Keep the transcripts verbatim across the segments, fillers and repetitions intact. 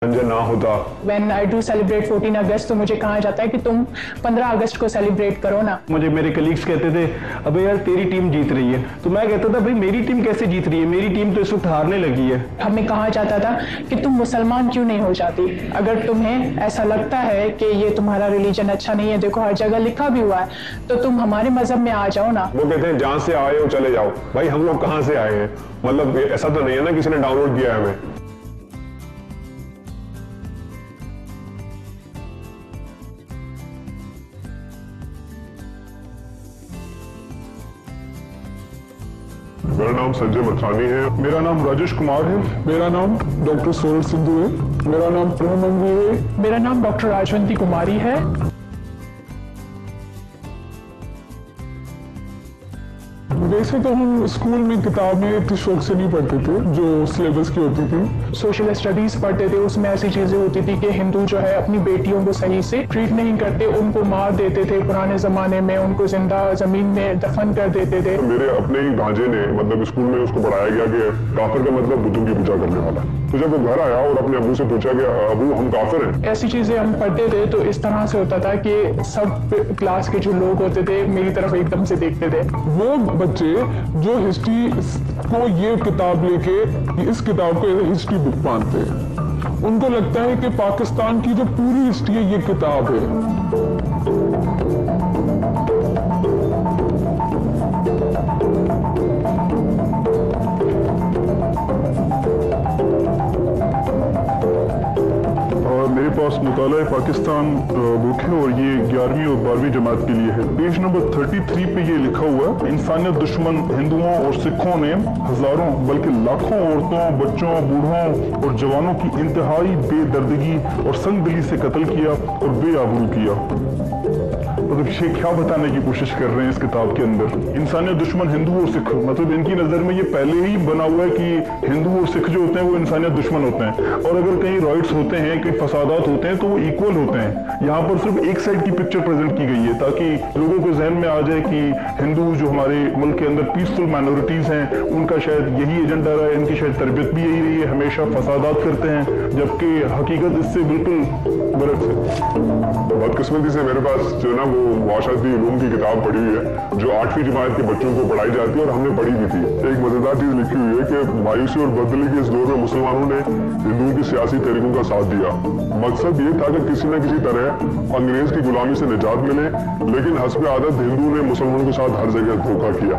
ना होता। When I do celebrate fourteen August तो मुझे कहा जाता है कि तुम पंद्रह अगस्त को सेलिब्रेट करो ना। मुझे मेरे कलीग्स कहते थे अबे यार तेरी टीम जीत रही है, तो मैं कहता था भाई मेरी टीम कैसे जीत रही है, मेरी टीम तो इस वक्त हारने लगी है। हमें कहा जाता था कि तुम मुसलमान क्यों नहीं हो जाती, अगर तुम्हें ऐसा लगता है कि ये तुम्हारा रिलीजन अच्छा नहीं है, देखो हर जगह लिखा भी हुआ है, तो तुम हमारे मजहब में आ जाओ ना। वो कहते हैं जहाँ से आए हो चले जाओ। भाई हम लोग कहाँ से आए हैं, मतलब ऐसा तो नहीं है ना किसी ने डाउनलोड किया है हमें। मेरा नाम संजय मथानी है। मेरा नाम राजेश कुमार है। मेरा नाम डॉक्टर सोरल सिंधु है। मेरा नाम प्रेम है। मेरा नाम डॉक्टर राजवंती कुमारी है। वैसे तो हम स्कूल में किताबें इतने शौक से नहीं पढ़ते थे जो सिलेबस की होती थी। सोशल स्टडीज पढ़ते थे, उसमें ऐसी चीजें होती थी कि हिंदू जो है अपनी बेटियों को सही से ट्रीट नहीं करते, उनको मार देते थे पुराने जमाने में, उनको जिंदा जमीन में दफन कर देते थे। मेरे अपने ही भांजे ने मतलब स्कूल में उसको पढ़ाया गया कि काफिर का मतलब बुद्धू की पूजा करने वाला। तो जब वो घर आया और अपने अबू से पूछा कि अबू हम काफिर हैं, ऐसी चीजें हम पढ़ते थे तो इस तरह से होता था कि सब क्लास के जो लोग होते थे मेरी तरफ एकदम से देखते थे। वो बच्चे जो हिस्ट्री को ये किताब लेके इस किताब को हिस्ट्री बुक मानते हैं, उनको लगता है कि पाकिस्तान की जो पूरी हिस्ट्री है ये किताब है। मेरे पास मुताला पाकिस्तान बुक है और ये ग्यारहवीं और बारहवीं जमात के लिए है। पेज नंबर तैंतीस पे ये लिखा हुआ है, इंसानियत दुश्मन हिंदुओं और सिखों ने हजारों बल्कि लाखों औरतों, बच्चों, बूढ़ों और जवानों की इंतहाई बेदर्दगी और संगदिली से कत्ल किया और बेआबरू किया। मतलब ये क्या बताने की कोशिश कर रहे हैं इस किताब के अंदर, इंसानियत दुश्मन हिंदू और सिख, मतलब इनकी नजर में ये पहले ही बना हुआ है कि हिंदू और सिख जो होते हैं वो इंसानियत दुश्मन होते हैं, और अगर कहीं राइट्स होते हैं, कहीं फसादात होते हैं तो वो इक्वल होते हैं। यहाँ पर सिर्फ एक साइड की पिक्चर प्रेजेंट की गई है ताकि लोगों के जहन में आ जाए कि हिंदू जो हमारे मुल्क के अंदर पीसफुल माइनॉरिटीज हैं उनका शायद यही एजेंडा रहा है, इनकी शायद तरबियत भी यही रही है, हमेशा फसादात करते हैं, जबकि हकीकत इससे बिल्कुल बरक है। बदकिस्मती से मेरे पास जो ना वो मुआशरती उलूम की किताब पढ़ी हुई है जो आठवीं जमात के बच्चों को पढ़ाई जाती है और हमने पढ़ी भी थी। एक मजेदार चीज लिखी हुई है कि मायूसी और बदली के इस दौर में मुसलमानों ने हिंदुओं की सियासी तहरीकों का साथ दिया। मकसद ये था कि किसी न किसी तरह अंग्रेज की गुलामी से निजात मिले, लेकिन हस्ब आदत हिंदू ने मुसलमानों के साथ हर जगह धोखा किया।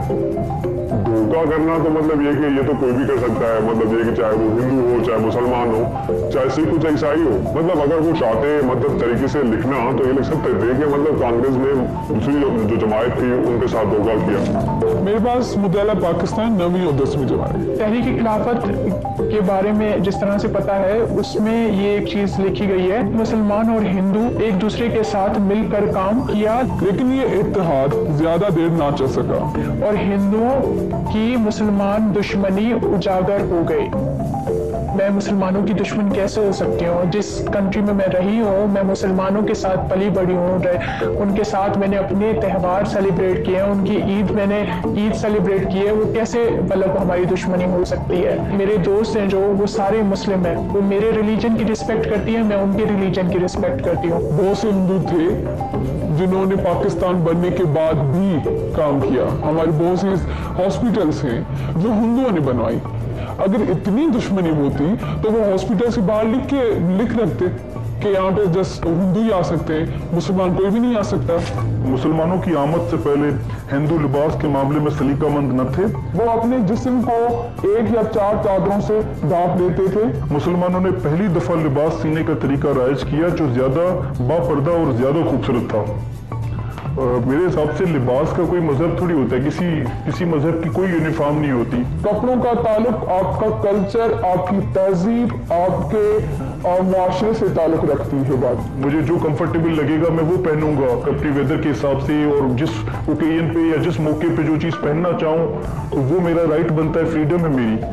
धोखा करना तो मतलब ये कि ये तो कोई भी कर सकता है, मतलब ये कि चाहे वो हिंदू हो, चाहे मुसलमान हो, चाहे सिख हो, चाहे ईसाई हो, मतलब अगर वो चाहते मतलब तरीके से लिखना तो ये लिख सकते थे कि मतलब कांग्रेस ने दूसरी जो, जो जमात थी उनके साथ धोखा किया। मेरे पास मुताला पाकिस्तान नवीं और दसवीं जमात। तहरीक खिलाफत के बारे में जिस तरह से पता है उसमें ये एक चीज लिखी गई है, मुसलमान और हिंदू एक दूसरे के साथ मिलकर काम किया, लेकिन ये इत्तेहाद ज्यादा देर ना चल सका और हिंदुओं की मुसलमान दुश्मनी उजागर हो गई। मैं मुसलमानों की दुश्मन कैसे हो सकती हूँ? जिस कंट्री में मैं रही हूँ मैं मुसलमानों के साथ पली बड़ी हूँ, उनके साथ मैंने अपने त्यौहार सेलिब्रेट किए हैं, उनकी ईद मैंने ईद सेलिब्रेट की है, वो कैसे मतलब हमारी दुश्मनी हो सकती है? मेरे दोस्त हैं जो वो सारे मुस्लिम हैं, वो मेरे रिलीजन की रिस्पेक्ट करती है, मैं उनके रिलीजन की रिस्पेक्ट करती हूँ। बहुत से हिंदू थे जिन्होंने पाकिस्तान बनने के बाद भी काम किया। हमारे बहुत से हॉस्पिटल्स हैं जो हिंदुओं ने बनवाई। अगर इतनी दुश्मनी होती तो वो हॉस्पिटल से बाहर लिख के लिख रखते कि यहाँ पे जस्ट हिंदू ही आ सकते हैं, मुसलमान कोई भी नहीं आ सकता। मुसलमानों की आमद से पहले हिंदू लिबास के मामले में सलीकामंद न थे। वो अपने जिस्म को एक या चार चादरों से ढांप लेते थे। मुसलमानों ने पहली दफा लिबास सीने का तरीका राइज किया जो ज्यादा बापर्दा और ज्यादा खूबसूरत था। Uh, मेरे हिसाब से लिबास का कोई मजहब थोड़ी होता है, किसी किसी मजहब की कोई यूनिफॉर्म नहीं होती। कपड़ों का ताल्लुक आपका कल्चर, आपकी तहजीब, आपके मुआशरे से ताल्लुक रखती है बात। मुझे जो कंफर्टेबल लगेगा मैं वो पहनूंगा अपनी वेदर के हिसाब से, और जिस ओकेजन पे या जिस मौके पे जो चीज़ पहनना चाहूँ तो वो मेरा राइट बनता है, फ्रीडम है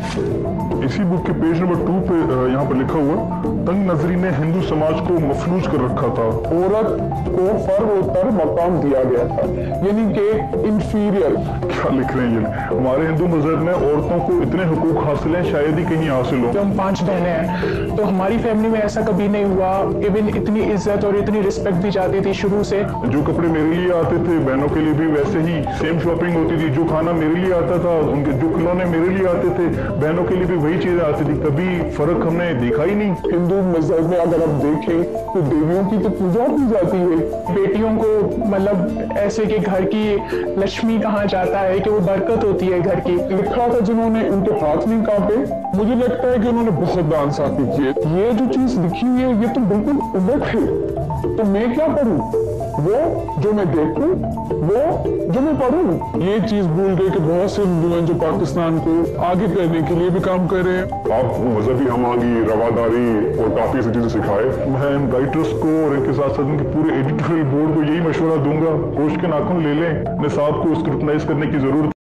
मेरी। इसी बुक के पेज नंबर टू पे यहाँ पर लिखा हुआ, तंग नजरी ने हिंदू समाज को मफलूज कर रखा था। औरत को फर्ज मकाम दिया गया था, यानी कि इंफीरियर। क्या लिख रहे हैं ये? हमारे हिंदू मजहब में औरतों को इतने हुकूक हासिल हैं शायद ही कहीं हासिल हो। हम पांच बहनें हैं तो हमारी फैमिली फैमिली में ऐसा कभी नहीं हुआ। इवन इतनी इज्जत और इतनी रिस्पेक्ट दी जाती थी शुरू से। जो कपड़े मेरे लिए आते थे बहनों के लिए भी वैसे ही सेम शॉपिंग होती थी। जो खाना मेरे लिए आता था, उनके जो खिलौने मेरे लिए आते थे, बहनों के लिए भी वही चीजें आती थी। कभी फर्क हमने देखा ही नहीं। हिंदू मजहब में अगर आप देखें तो देवियों की तो पूजा की जाती है। बेटियों को मतलब ऐसे कि घर की लक्ष्मी कहा जाता है कि वो बरकत होती है घर की। लिखा था जिन्होंने, उनके हाथ नहीं कांपे। मुझे लगता है कि उन्होंने बहुत नाइंसाफी की है। ये जो चीज लिखी हुई है ये तो बिल्कुल उलट है। तो मैं क्या करूं? वो जो मैं देखूं, वो जो मैं पढ़ूं। ये चीज भूल गए कि बहुत से हिंदू हैं जो पाकिस्तान को आगे करने के लिए भी काम कर रहे हैं। आप मजहबी हमारी रवादारी और काफी ऐसी चीजें सिखाए। मैं इन राइटर्स को और इनके साथ साथ इनके पूरे एडिटोरियल बोर्ड को यही मशवरा दूंगा, होश के नाखून ले लें। निसाब को स्क्रूटनाइज करने की जरूरत